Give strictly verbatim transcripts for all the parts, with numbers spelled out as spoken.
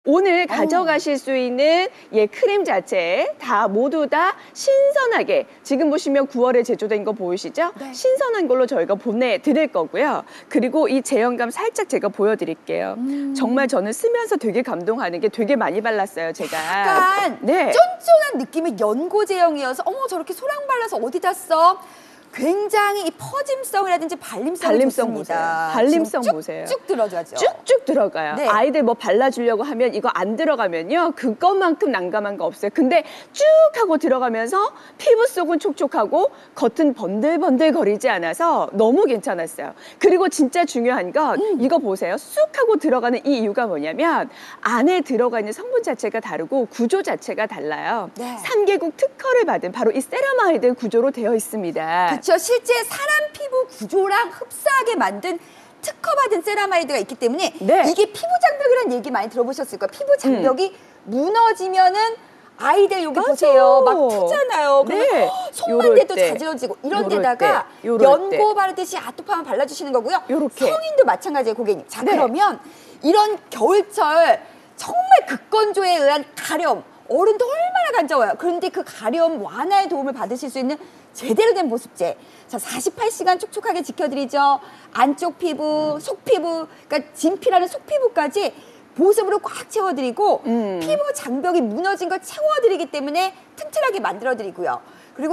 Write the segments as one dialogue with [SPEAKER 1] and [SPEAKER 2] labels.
[SPEAKER 1] 오늘 가져가실 수 있는 예 크림 자체 다 모두 다 신선하게 지금 보시면 구월에 제조된 거 보이시죠?
[SPEAKER 2] 네.
[SPEAKER 1] 신선한 걸로 저희가 보내드릴 거고요. 그리고 이 제형감 살짝 제가 보여드릴게요.
[SPEAKER 2] 음.
[SPEAKER 1] 정말 저는 쓰면서 되게 감동하는 게 되게 많이 발랐어요, 제가.
[SPEAKER 2] 약간
[SPEAKER 1] 네.
[SPEAKER 2] 쫀쫀한 느낌의 연고 제형이어서 어머 저렇게 소량 발라서 어디다 써? 굉장히 이 퍼짐성이라든지 발림성이
[SPEAKER 1] 발림성
[SPEAKER 2] 좋습니다.
[SPEAKER 1] 보세요. 발림성
[SPEAKER 2] 쭉,
[SPEAKER 1] 보세요.
[SPEAKER 2] 쭉 들어가죠.
[SPEAKER 1] 쭉쭉 들어가요.
[SPEAKER 2] 네.
[SPEAKER 1] 아이들 뭐 발라주려고 하면 이거 안 들어가면요. 그것만큼 난감한 거 없어요. 근데 쭉 하고 들어가면서 피부 속은 촉촉하고 겉은 번들번들 거리지 않아서 너무 괜찮았어요. 그리고 진짜 중요한 건
[SPEAKER 2] 음.
[SPEAKER 1] 이거 보세요. 쑥 하고 들어가는 이 이유가 뭐냐면 안에 들어가 있는 성분 자체가 다르고 구조 자체가 달라요.
[SPEAKER 2] 네.
[SPEAKER 1] 삼 개국 특허를 받은 바로 이 세라마이드 구조로 되어 있습니다.
[SPEAKER 2] 그렇죠. 실제 사람 피부 구조랑 흡사하게 만든 특허받은 세라마이드가 있기 때문에
[SPEAKER 1] 네.
[SPEAKER 2] 이게 피부 장벽이라는 얘기 많이 들어보셨을 거예요. 피부 장벽이
[SPEAKER 1] 음.
[SPEAKER 2] 무너지면은 아이들 여기
[SPEAKER 1] 맞아.
[SPEAKER 2] 보세요. 막 푸잖아요. 그러면
[SPEAKER 1] 네.
[SPEAKER 2] 허, 손만
[SPEAKER 1] 요럴
[SPEAKER 2] 대도
[SPEAKER 1] 때.
[SPEAKER 2] 자지러지고 이런
[SPEAKER 1] 요럴
[SPEAKER 2] 데다가
[SPEAKER 1] 때. 요럴
[SPEAKER 2] 연고
[SPEAKER 1] 때.
[SPEAKER 2] 바르듯이 아토팜 발라주시는 거고요.
[SPEAKER 1] 요렇게.
[SPEAKER 2] 성인도 마찬가지예요, 고객님. 자,
[SPEAKER 1] 네.
[SPEAKER 2] 그러면 이런 겨울철 정말 극건조에 의한 가려움 어른도 얼마나 간지러워요. 그런데 그 가려움 완화에 도움을 받으실 수 있는 제대로 된 보습제. 자, 사십팔 시간 촉촉하게 지켜드리죠. 안쪽 피부, 속 피부, 그러니까 진피라는 속 피부까지 보습으로 꽉 채워드리고
[SPEAKER 1] 음.
[SPEAKER 2] 피부 장벽이 무너진 걸 채워드리기 때문에 튼튼하게 만들어드리고요. 그리고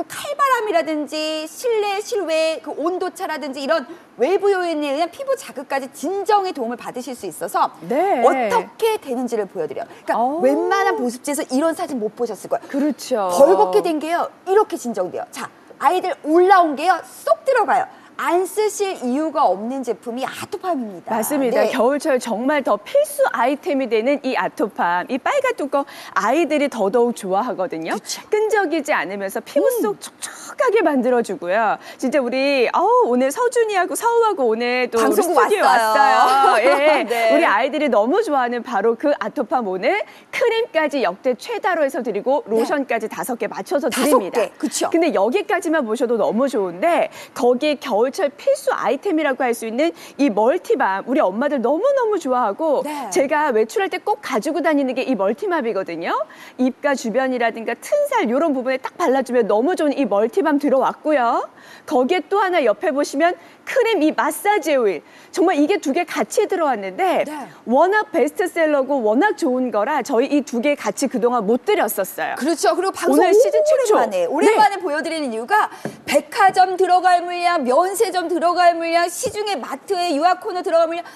[SPEAKER 2] 칼바람이라든지 실내, 실외, 그 온도차라든지 이런 외부 요인에 의한 피부 자극까지 진정에 도움을 받으실 수 있어서
[SPEAKER 1] 네.
[SPEAKER 2] 어떻게 되는지를 보여드려요. 그러니까
[SPEAKER 1] 오.
[SPEAKER 2] 웬만한 보습제에서 이런 사진 못 보셨을 거예요.
[SPEAKER 1] 그렇죠.
[SPEAKER 2] 벌겋게 된 게요. 이렇게 진정돼요. 자, 아이들 올라온 게요. 쏙 들어가요. 안 쓰실 이유가 없는 제품이 아토팜입니다.
[SPEAKER 1] 맞습니다.
[SPEAKER 2] 네.
[SPEAKER 1] 겨울철 정말 더 필수 아이템이 되는 이 아토팜. 이 빨간 뚜껑 아이들이 더더욱 좋아하거든요.
[SPEAKER 2] 그쵸.
[SPEAKER 1] 끈적이지 않으면서 피부 속 촉촉하게 만들어주고요. 진짜 우리 어우, 오늘 서준이하고 서우하고 오늘 또
[SPEAKER 2] 방송국
[SPEAKER 1] 우리 스튜디오
[SPEAKER 2] 왔어요.
[SPEAKER 1] 왔어요. 예.
[SPEAKER 2] 네.
[SPEAKER 1] 우리 아이들이 너무 좋아하는 바로 그 아토팜 오늘 크림까지 역대 최다로 해서 드리고 로션까지 다섯 개 맞춰서
[SPEAKER 2] 다섯
[SPEAKER 1] 드립니다.
[SPEAKER 2] 개, 그쵸.
[SPEAKER 1] 근데 여기까지만 보셔도 너무 좋은데 거기에 겨울철 필수 아이템이라고 할 수 있는 이 멀티밤 우리 엄마들 너무너무 좋아하고
[SPEAKER 2] 네.
[SPEAKER 1] 제가 외출할 때 꼭 가지고 다니는 게 이 멀티맘이거든요. 입가 주변이라든가 튼살 이런 부분에 딱 발라주면 너무 좋은 이 멀티밤 들어왔고요. 거기에 또 하나 옆에 보시면 크림 이 마사지 오일 정말 이게 두 개 같이 들어왔는데
[SPEAKER 2] 네.
[SPEAKER 1] 워낙 베스트셀러고 워낙 좋은 거라 저희 이 두 개 같이 그동안 못 드렸었어요.
[SPEAKER 2] 그렇죠. 그리고 방송
[SPEAKER 1] 오늘 시즌 최초.
[SPEAKER 2] 오랜만에 오랜만에 보여드리는 이유가 백화점 들어갈 물량, 면세점 들어갈 물량, 시중에 마트에 유아 코너 들어갈 물량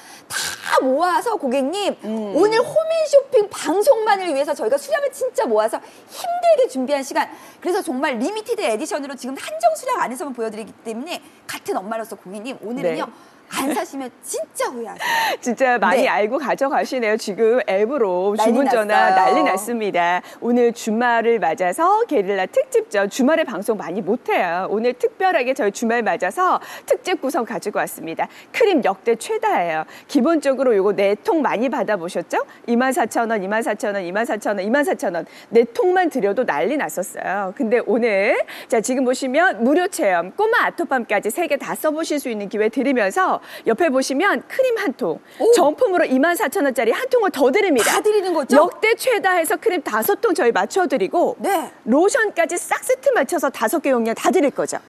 [SPEAKER 2] 다 모아서 고객님
[SPEAKER 1] 음.
[SPEAKER 2] 오늘 홈앤쇼핑 방송만을 위해서 저희가 수량을 진짜 모아서 힘들게 준비한 시간. 그래서 정말 리미티드 에디션으로 지금 한정 수량 안에서만 보여드리기 때문에 같은 엄마로서 고객님 오늘은요.
[SPEAKER 1] 네.
[SPEAKER 2] 안 사시면 진짜 후회하세요.
[SPEAKER 1] 진짜 많이
[SPEAKER 2] 네.
[SPEAKER 1] 알고 가져가시네요. 지금 앱으로
[SPEAKER 2] 난리
[SPEAKER 1] 주문 전화
[SPEAKER 2] 났어요.
[SPEAKER 1] 난리 났습니다. 오늘 주말을 맞아서 게릴라 특집죠. 주말에 방송 많이 못해요. 오늘 특별하게 저희 주말 맞아서 특집 구성 가지고 왔습니다. 크림 역대 최다예요. 기본적으로 요거 네 통 많이 받아보셨죠? 이만 사천 원, 이만 사천 원, 이만 사천 원, 이만 사천 원. 네 통만 드려도 난리 났었어요. 근데 오늘 자 지금 보시면 무료 체험, 꼬마 아토팜까지 세 개 다 써보실 수 있는 기회 드리면서 옆에 보시면 크림 한 통,
[SPEAKER 2] 오.
[SPEAKER 1] 정품으로 이만 사천 원짜리 한 통을 더 드립니다.
[SPEAKER 2] 다 드리는 거죠?
[SPEAKER 1] 역대 최다해서 크림 다섯 통 저희 맞춰드리고
[SPEAKER 2] 네.
[SPEAKER 1] 로션까지 싹 세트 맞춰서 다섯 개 용량 다 드릴 거죠.